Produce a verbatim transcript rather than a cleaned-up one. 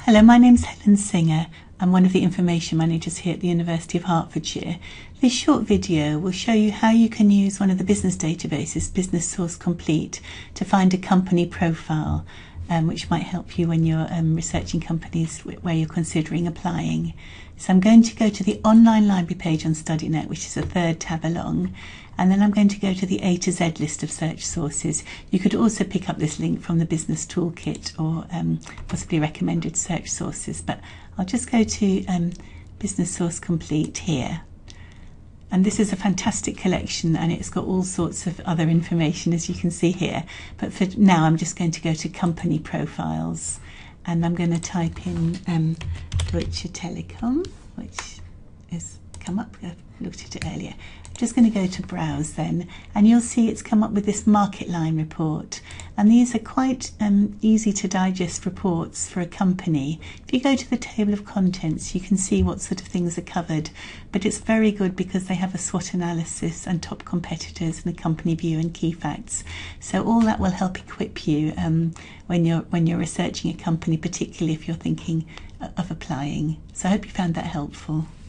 Hello, my name's Helen Singer. I'm one of the information managers here at the University of Hertfordshire. This short video will show you how you can use one of the business databases, Business Source Complete, to find a company profile, um, which might help you when you're um, researching companies where you're considering applying. So I'm going to go to the online library page on StudyNet, which is the third tab along, and then I'm going to go to the A to Z list of search sources. You could also pick up this link from the Business Toolkit or um, possibly recommended search sources, but I'll just go to um, Business Source Complete here. And this is a fantastic collection, and it's got all sorts of other information, as you can see here. But for now, I'm just going to go to company profiles, and I'm going to type in um, Deutsche Telekom, which has come up. I looked at it earlier. I'm just going to go to browse then, and you'll see it's come up with this market line report. And these are quite um, easy to digest reports for a company. If you go to the table of contents, you can see what sort of things are covered. But it's very good because they have a SWOT analysis and top competitors and a company view and key facts. So all that will help equip you um, when you're when you're researching a company, particularly if you're thinking of applying. So I hope you found that helpful.